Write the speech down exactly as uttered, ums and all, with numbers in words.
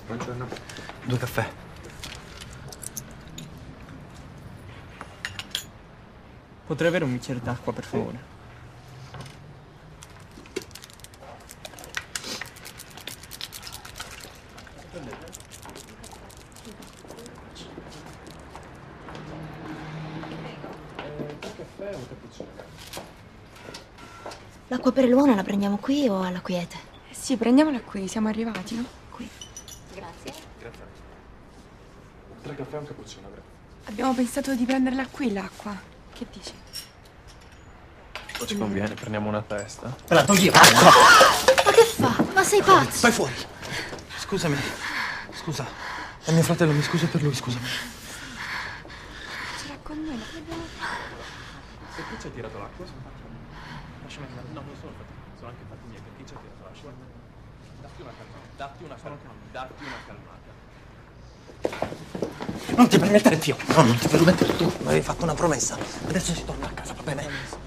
Buongiorno. Due caffè. Potrei avere un bicchiere d'acqua, per favore? L'acqua per l'uomo la prendiamo qui o alla Quiete? Eh sì, prendiamola qui, siamo arrivati, no? Qui. Grazie. Grazie. Tre caffè e un cappuccino, grazie. Abbiamo pensato di prenderla qui l'acqua. Che dici? Non ci conviene, prendiamo una testa. Me la togli! Ma che fa? Ma sei pazzo? Vai fuori! Scusami. Scusa. È mio fratello, mi scuso per lui, scusami. Ce l'ha con noi, la prendiamo. Se chi ci ha tirato l'acqua? Lasciami andare. No, non sono fatti. Sono anche fatti miei. Chi ci ha tirato l'acqua? Datti una calmata. Datti una calmata. Datti una calmata. Non ti permettere, zio. No, non ti permettere tu. Mi avevi fatto una promessa. Adesso si torna a casa, va bene?